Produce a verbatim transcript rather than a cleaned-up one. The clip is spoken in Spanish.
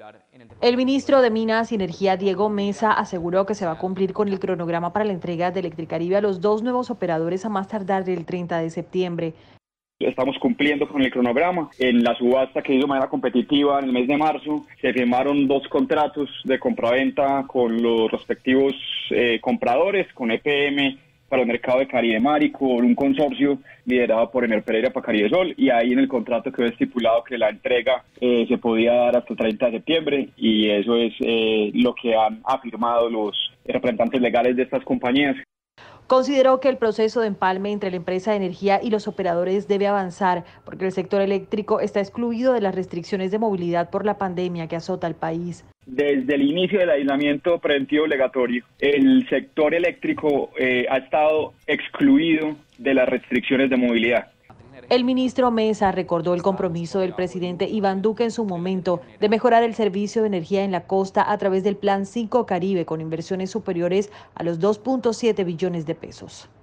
El ministro de Minas y Energía, Diego Mesa, aseguró que se va a cumplir con el cronograma para la entrega de Electricaribe a los dos nuevos operadores a más tardar el treinta de septiembre. Estamos cumpliendo con el cronograma. En la subasta que hizo de manera competitiva en el mes de marzo, se firmaron dos contratos de compraventa con los respectivos eh, compradores, con E P M para el mercado de Caribe Mar y con un consorcio liderado por Ener Pereira para Caribe Sol, y ahí en el contrato quedó estipulado que la entrega eh, se podía dar hasta el treinta de septiembre, y eso es eh, lo que han afirmado los representantes legales de estas compañías. Consideró que el proceso de empalme entre la empresa de energía y los operadores debe avanzar porque el sector eléctrico está excluido de las restricciones de movilidad por la pandemia que azota al país. Desde el inicio del aislamiento preventivo obligatorio, el sector eléctrico eh, ha estado excluido de las restricciones de movilidad. El ministro Mesa recordó el compromiso del presidente Iván Duque en su momento de mejorar el servicio de energía en la costa a través del Plan cinco Caribe con inversiones superiores a los dos punto siete billones de pesos.